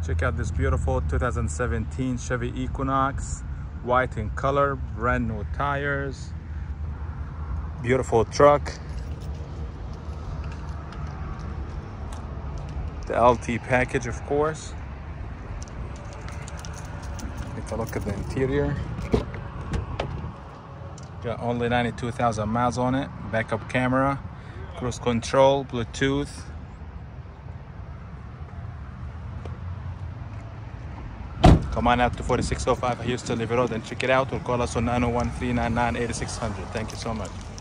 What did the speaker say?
Check out this beautiful 2017 Chevy Equinox, white in color, brand new tires, beautiful truck. The LT package, of course. Take a look at the interior. Got only 92,000 miles on it. Backup camera, cruise control, Bluetooth. Come on out to 4605 Houston Levy Road and check it out, or call us on 901-399-8600. Thank you so much.